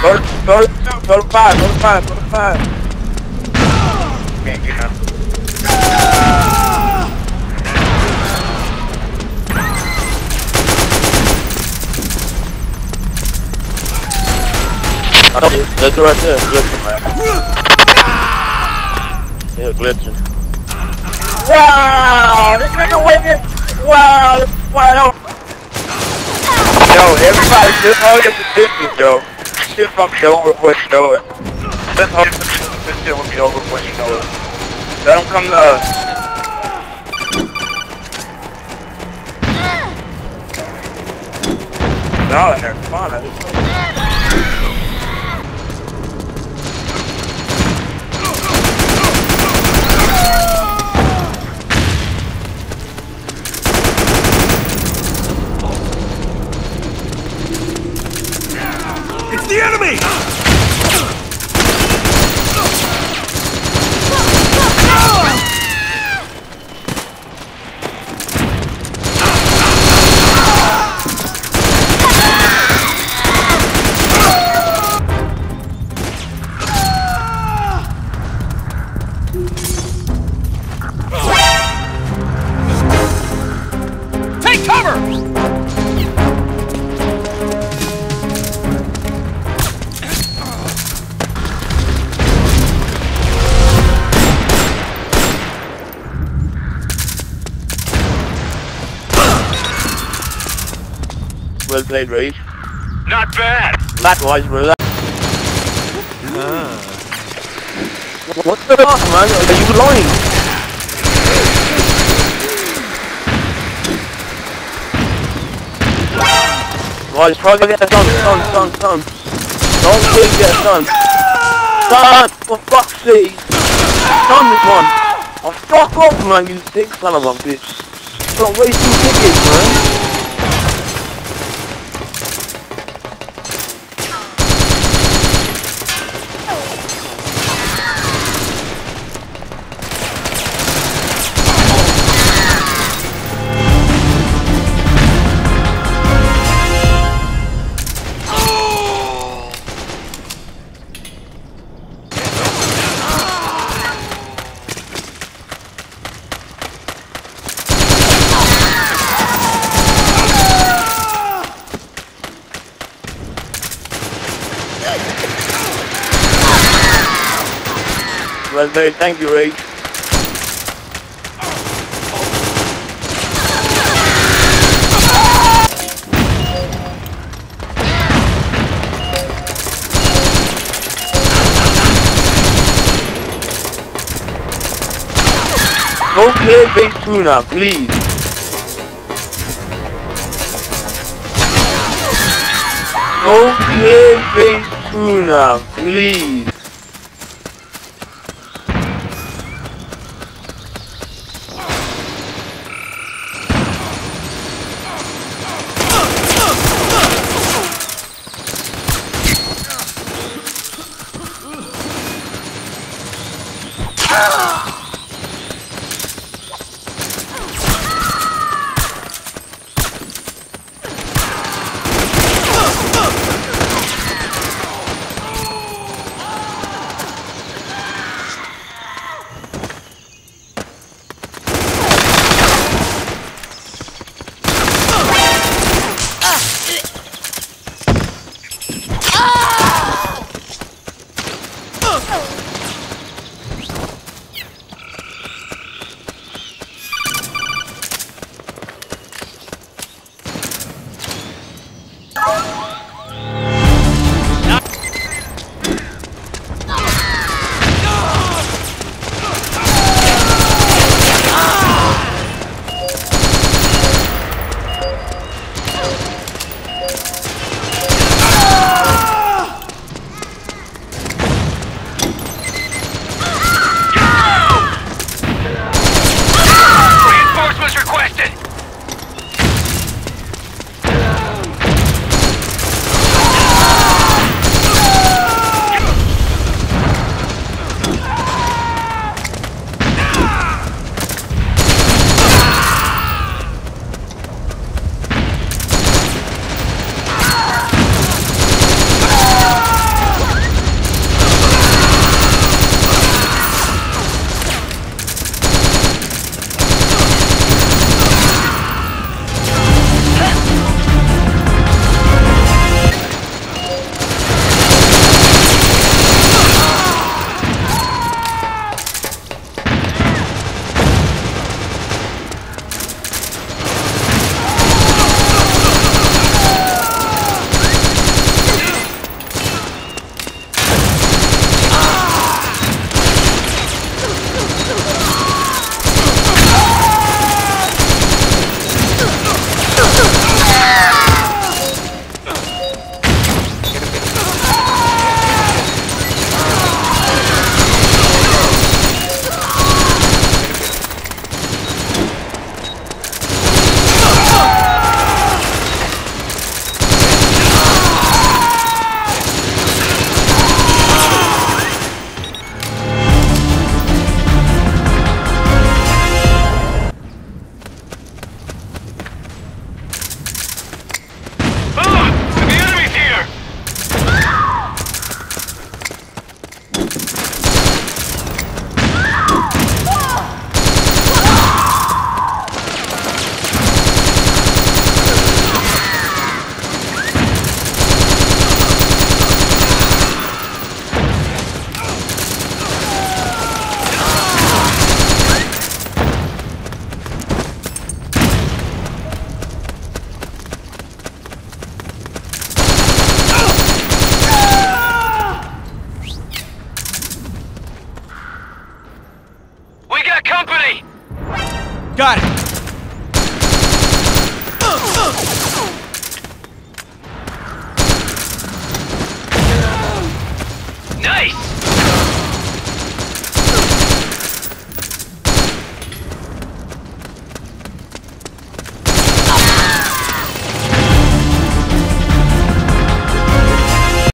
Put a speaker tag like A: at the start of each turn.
A: Go to 5, go to 5, go to 5. Can't get up. That's right there, glitching, man. Yeah, glitching. Wow! This nigga winning! Wow! Wow! Yo, everybody just hold your positions, yo. Shit fucking over before you know it. Just hold your positions, this shit will be over before you know it. Let them come to us. Y'all in there, come on,
B: It's the enemy! Take cover!
A: Well played, Rage.
B: Not bad!
A: Likewise, brother. What the fuck, man? Are you lying? Well, he's probably gonna get a stun. Don't please get a stun. Stun! For fuck's sake! Stun this one! Oh, fuck off, man, you sick son of a bitch. Stop wasting tickets, man. Well played, thank you, Rage. Go play base 2 now, please. Go play base 2 now, please.
B: company!
C: Got it.
B: Nice!